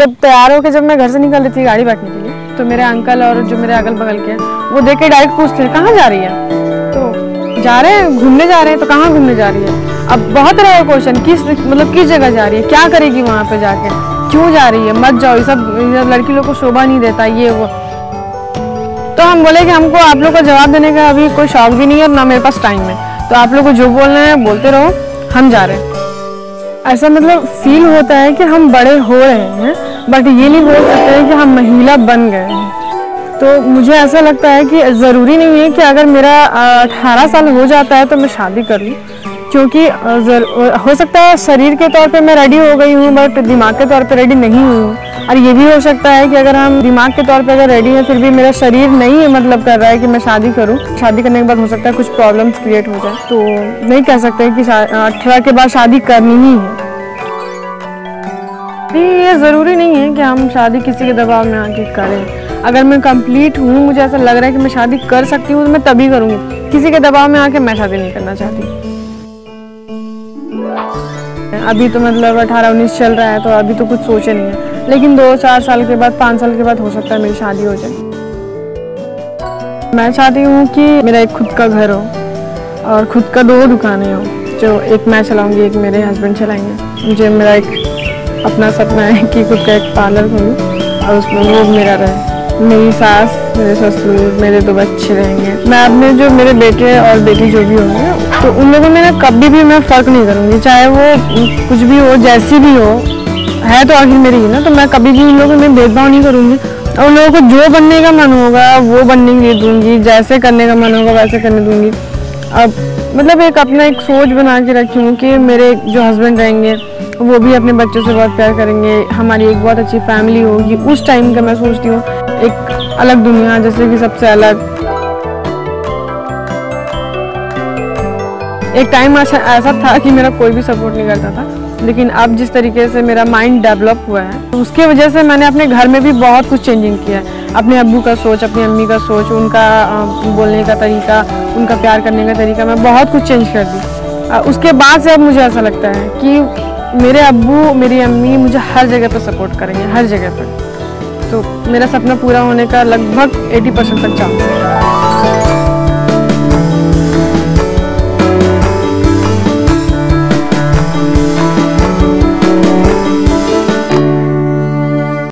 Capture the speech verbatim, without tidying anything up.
जब तैयार होकर जब मैं घर से निकल रही थी गाड़ी बैठने के लिए, तो मेरे अंकल और जो मेरे अगल बगल के वो देख के डायरेक्ट पूछते हैं कहाँ जा रही है, तो जा रहे हैं घूमने जा रहे हैं। तो कहाँ घूमने जा रही है? अब बहुत तरह का क्वेश्चन, किस मतलब किस जगह जा रही है, क्या करेगी वहाँ पे जाके, क्यों जा रही है, मत जाओ, ये सब लड़की लोग को शोभा नहीं देता ये वो। तो हम बोले कि हमको आप लोग को जवाब देने का अभी कोई शौक भी नहीं है और ना मेरे पास टाइम है, तो आप लोग को जो बोलना है बोलते रहो, हम जा रहे हैं। ऐसा मतलब फील होता है कि हम बड़े हो रहे हैं, बट ये नहीं बोल सकते हैं कि हम महिला बन गए हैं। तो मुझे ऐसा लगता है कि ज़रूरी नहीं है कि अगर मेरा अठारह साल हो जाता है तो मैं शादी कर लूँ, क्योंकि हो सकता है शरीर के तौर पे मैं रेडी हो गई हूँ बट दिमाग के तौर पे रेडी नहीं हुई हूँ। और ये भी हो सकता है कि अगर हम दिमाग के तौर पे अगर रेडी हैं फिर भी मेरा शरीर नहीं मतलब कर रहा है कि मैं शादी करूँ। शादी करने के बाद हो सकता है कुछ प्रॉब्लम्स क्रिएट हो जाए, तो नहीं कह सकते कि अठारह के बाद शादी करनी ही है। ये ज़रूरी नहीं है कि हम शादी किसी के दबाव में आके करें। अगर मैं कंप्लीट हूँ, मुझे ऐसा लग रहा है कि मैं शादी कर सकती हूँ, तो मैं तभी करूँगी। किसी के दबाव में आके मैं शादी नहीं करना चाहती। अभी तो मतलब अठारह उन्नीस चल रहा है, तो अभी तो कुछ सोचे नहीं है, लेकिन दो चार साल के बाद, पाँच साल के बाद हो सकता है मेरी शादी हो जाए। मैं चाहती हूँ कि मेरा एक खुद का घर हो और खुद का दो दुकानें हो, जो एक मैं चलाऊँगी, एक मेरे हस्बैंड चलाएंगे। मुझे मेरा एक अपना सपना है कि खुद का एक पार्लर खोलूँ और उसमें वो मेरा रहे, मेरी सास, मेरे ससुर, मेरे दो बच्चे रहेंगे। मैं अपने जो मेरे बेटे और बेटी जो भी होंगे, तो उन लोगों में ना कभी भी मैं फ़र्क नहीं करूँगी, चाहे वो कुछ भी हो, जैसी भी हो, है तो आखिर मेरी ही ना। तो मैं कभी भी उन लोगों में भेदभाव नहीं करूँगी और उन लोगों को जो बनने का मन होगा वो बनने के लिए दूँगी, जैसे करने का मन होगा वैसे करने दूँगी। अब मतलब एक अपना एक सोच बना के रखी हूँ कि मेरे जो हस्बैंड रहेंगे वो भी अपने बच्चों से बहुत प्यार करेंगे, हमारी एक बहुत अच्छी फैमिली होगी। उस टाइम का मैं सोचती हूँ एक अलग दुनिया, जैसे कि सबसे अलग। एक टाइम ऐसा ऐसा था कि मेरा कोई भी सपोर्ट नहीं करता था, लेकिन अब जिस तरीके से मेरा माइंड डेवलप हुआ है, तो उसके वजह से मैंने अपने घर में भी बहुत कुछ चेंजिंग किया है। अपने अब्बू का सोच, अपनी अम्मी का सोच, उनका बोलने का तरीका, उनका प्यार करने का तरीका, मैं बहुत कुछ चेंज कर दी। उसके बाद से अब मुझे ऐसा लगता है कि मेरे अब्बू, मेरी अम्मी मुझे हर जगह पर सपोर्ट करेंगे, हर जगह पर। तो मेरा सपना पूरा होने का लगभग अस्सी परसेंट तक चांस है।